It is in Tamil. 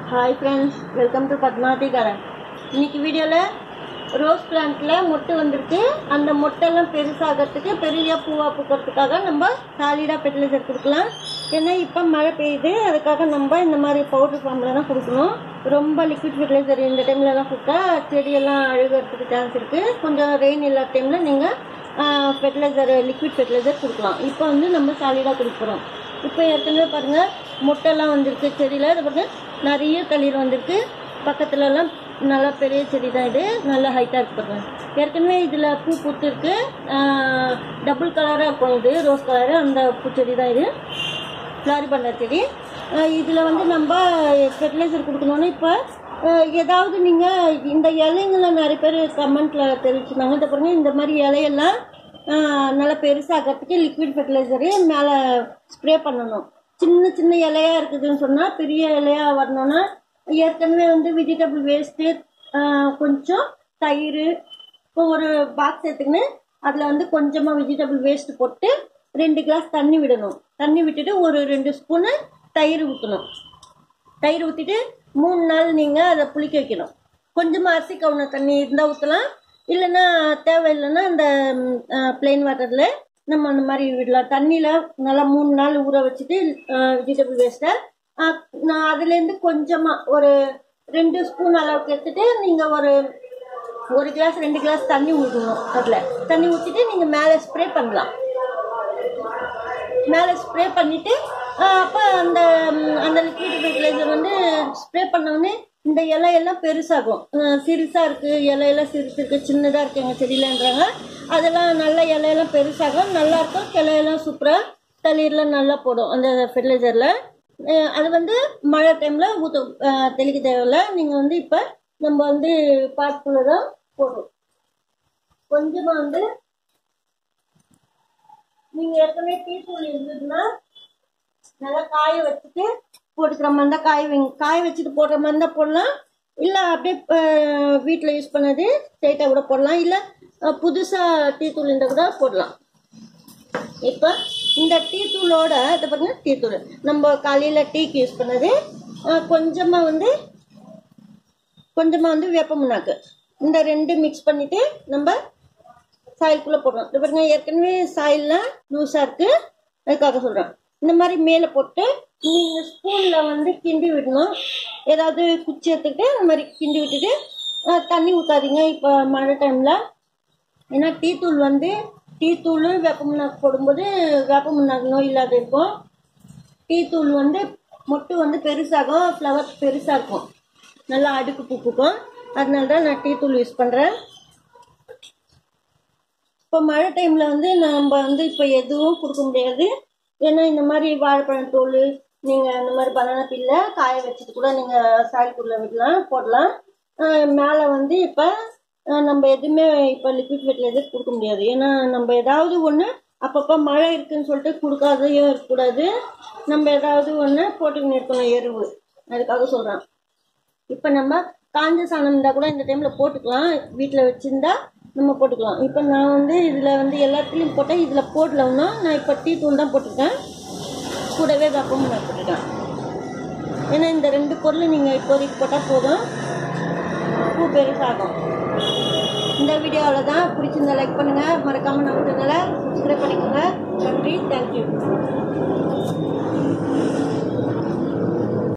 Hi friends, welcome to Padmavati garden. இன்னைக்கு வீடியோல ரோஸ் பிளான்ட்ல மொட்டு வந்திருக்கு. அந்த மொட்டெல்லாம் பெருசாகிறதுக்கு பெரிய பூவா பூக்கிறதுக்காக நம்ம சாலிடா ஃபெர்டிலைசர் கொடுக்கலாம். ஏன்னா இப்போ மழை பெய்யுது, அதுக்காக நம்ம இந்த மாதிரி பவுடர் ஃபார்ம்ல தான் கொடுக்கணும். ரொம்ப லிக்விட் ஃபெர்டிலைசர் இந்த டைம்ல தான் கொடுத்தா செடியெல்லாம் அழுகிறதுக்கு சான்ஸ் இருக்கு. கொஞ்சம் ரெயின் இல்லாத டைம்ல நீங்க ஃபெர்டிலைசர் லிக்விட் ஃபெர்டிலைசர் கொடுக்கலாம். இப்போ வந்து நம்ம சாலிடா கொடுக்குறோம். இப்போ ஏற்கனவே பாருங்க மொட்டெல்லாம் வந்திருக்கு செடியில். அது பாருங்க நிறைய தளிர் வந்திருக்கு. பக்கத்துலலாம் நல்லா பெரிய செடி தான், இது நல்லா ஹைட்டாக இருக்கு பாருங்க. ஏற்கனவே இதில் பூ பூத்துருக்கு, டபுள் கலராக இருக்கும். இது ரோஸ் கலரு, அந்த பூச்செடி தான் இது, ஃப்ளாரிபண்டா செடி. இதில் வந்து நம்ம ஃபெர்டிலைசர் கொடுக்கணுன்னு இப்போ ஏதாவது நீங்கள் இந்த இலைங்களை நிறைய பேர் கமெண்ட்டில் தெரிவிச்சுருந்தாங்க. இதை பாருங்க, இந்த மாதிரி இலையெல்லாம் நல்லா பெருசாகிறதுக்கு லிக்விட் ஃபெர்டிலைசரு மேலே ஸ்ப்ரே பண்ணணும். சின்ன சின்ன இலையா இருக்குதுன்னு சொன்னால் பெரிய இலையா வரணும்னா ஏற்கனவே வந்து வெஜிடபிள் வேஸ்ட்டு, கொஞ்சம் தயிர், இப்போ ஒரு பாக்ஸ் எடுத்துக்கின்னு அதில் வந்து கொஞ்சமாக வெஜிடபிள் வேஸ்ட்டு போட்டு 2 கிளாஸ் தண்ணி விடணும். தண்ணி விட்டுட்டு ஒரு 2 ஸ்பூனு தயிர் ஊற்றணும். தயிர் ஊற்றிட்டு 3 நாள் நீங்கள் அதை புளிக்க வைக்கணும். கொஞ்சமாக அரிசி கவுன தண்ணி இருந்தால் ஊற்றலாம், இல்லைன்னா தேவையில்லைன்னா அந்த பிளெயின் வாட்டரில் நம்ம அந்த மாதிரி விடலாம். தண்ணியில் நல்லா 3 நாள் ஊற வச்சுட்டு வெஜிடபிள் வேஸ்ட்டை நான் அதுலேருந்து கொஞ்சமாக ஒரு 2 ஸ்பூன் அளவுக்கு எடுத்துட்டு நீங்கள் ஒரு கிளாஸ் 2 கிளாஸ் தண்ணி ஊற்றணும். அதில் தண்ணி ஊற்றிட்டு நீங்கள் மேலே ஸ்ப்ரே பண்ணலாம். மேலே ஸ்ப்ரே பண்ணிவிட்டு அப்போ அந்த அந்த லிக்விட் ஃபெர்டிலைசர் வந்து ஸ்ப்ரே பண்ணோடனே இந்த இலையெல்லாம் பெருசாகும். சிறுசாக இருக்குது, இலையெல்லாம் சிறுசு இருக்குது, சின்னதாக இருக்குது எங்கள் செடியிலன்றாங்க. அதெல்லாம் நல்ல இலையெல்லாம் பெருசாகும், நல்லாயிருக்கும். கிளையெல்லாம் சூப்பராக தளிர்லாம் நல்லா போடும் அந்த ஃபெர்டிலைசரில். அது வந்து மழை டைமில் தெளிக்க தேவையில்லை. நீங்கள் வந்து இப்போ நம்ம வந்து பாட்டுக்குள்ளே தான் போடும். கொஞ்சமாக வந்து நீங்கள் ஏற்கனவே டீ தூள் இருந்ததுன்னா நல்லா காய வச்சுட்டு போட்டுக்கிற மாதிரி இருந்தால் காய வச்சுட்டு போடுற மாதிரி இருந்தால் போடலாம். இல்லை அப்படியே வீட்டில் யூஸ் பண்ணது ஸ்ட்ரைட்டாக கூட போடலாம். இல்லை புதுசாக டீ தூள் இருந்தால் கூட போடலாம். இப்போ இந்த டீ தூளோட இதை பாருங்க, டீ தூள் நம்ம காலையில் டீக்கு யூஸ் பண்ணது, கொஞ்சமாக வந்து வேப்ப முன்னாக்கு, இந்த 2 மிக்ஸ் பண்ணிவிட்டு நம்ம சாயிலுக்குள்ளே போடுறோம். இது பாருங்க, ஏற்கனவே சாயில்லாம் லூஸாக இருக்குது, அதுக்காக சொல்கிறேன். இந்த மாதிரி மேலே போட்டு நீங்கள் ஸ்பூனில் வந்து கிண்டி விடணும். ஏதாவது குச்சி எடுத்துக்கிட்டு இந்த மாதிரி கிண்டி விட்டுட்டு தண்ணி ஊற்றாதீங்க இப்போ மழை டைமில். ஏன்னா டீ தூள் வேப்ப முன்னாக்கு போடும்போது வேப்ப முன்னாக்கு நோய் இல்லாத இருக்கும். டீ தூள் வந்து மொட்டு வந்து பெருசாகும், ஃப்ளவர் பெருசாக இருக்கும், நல்லா அடுக்கு பூக்கும். அதனால தான் நான் டீ தூள் யூஸ் பண்ணுறேன். இப்போ மழை டைமில் வந்து நம்ம வந்து இப்போ எதுவும் கொடுக்க முடியாது. ஏன்னா இந்த மாதிரி வாழைப்பழம் தோல், நீங்கள் இந்த மாதிரி பனானா பில்லை காய வச்சுட்டு கூட நீங்கள் சாய்க்குள்ளே போடலாம். மேலே வந்து இப்போ நம்ம எதுவுமே இப்போ லிக்விட் ஃபெர்டிலைசர் கொடுக்க முடியாது. ஏன்னா நம்ம ஏதாவது ஒன்று அப்பப்போ மழை இருக்குன்னு சொல்லிட்டு கொடுக்காதையும் இருக்கக்கூடாது. நம்ம ஏதாவது ஒன்று போட்டுக்கின்னு இருக்கணும், எருவு. அதுக்காக சொல்கிறேன். இப்போ நம்ம காஞ்ச சாணம் இருந்தால் கூட இந்த டைமில் போட்டுக்கலாம், வீட்டில் வச்சுருந்தா நம்ம போட்டுக்கலாம். இப்போ நான் வந்து இதில் வந்து எல்லாத்துலேயும் போட்டேன், இதில் போடலன்னா நான் இப்போ டீ தூள் தான் போட்டிருக்கேன், கூடவே வேப்பமும் நான் போட்டுருக்கேன். ஏன்னா இந்த 2 பொருள் நீங்கள் இப்போதைக்கு போட்டால் போதும், பூ பெருசாகும். இந்த வீடியோவில் தான் பிடிச்சிருந்தா லைக் பண்ணுங்கள், மறக்காமல் நம்ம சேனலை சப்ஸ்கிரைப் பண்ணிக்கோங்க. நன்றி, தேங்க்யூ.